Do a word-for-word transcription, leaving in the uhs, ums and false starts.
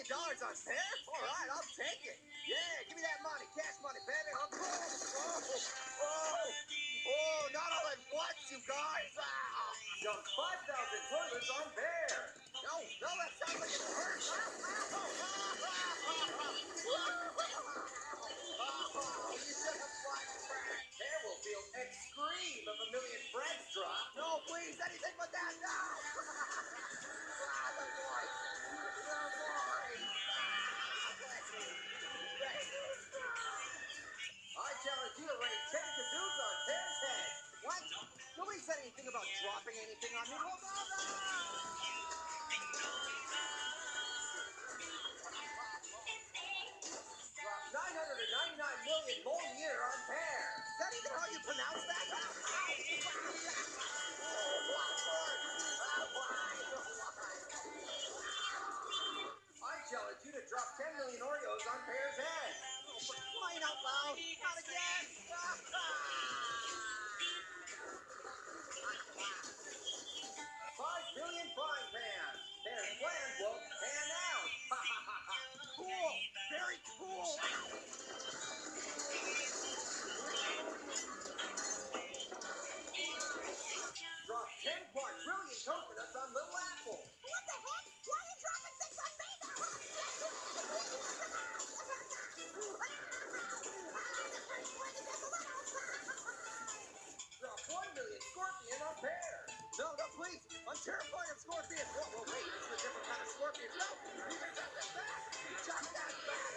dollars on pair? All right, I'll take it. Yeah, give me that money. Cash money, baby. Oh, oh, oh, oh, not all at once, you guys. Ah. Jump five thousand toilets on Bear. No, no, that sounds like it hurts. Ah, ah, oh, ah, ah, oh, you should have fought Frank. Bear will feel extreme if a million francs drop. No, please, anything but that. No. Ah, the voice. The voice. Ah, bless you. Bless you. I challenge you to raise ten kazoos on Bear's head. What? Nobody said anything about dropping anything on me. Hold on. Drop nine hundred ninety-nine million Moliere on Bear. Is that even how you pronounce that? Oh, Blackboard. Oh, why? I challenge you to drop ten million Oreos on Bear's head. Oh, for crying out loud. Not again. Five billion frying pans. Bear's plan won't pan out. Cool. Very cool. Drop ten quadrillion coconuts on Little Apple. What the heck? Why are you dropping things on me? Drop one million scorpion on Bear. No, no, please. I'm terrified of scorpions. Whoa, whoa, wait. This is a different kind of scorpion. No. You got that back. You got that back.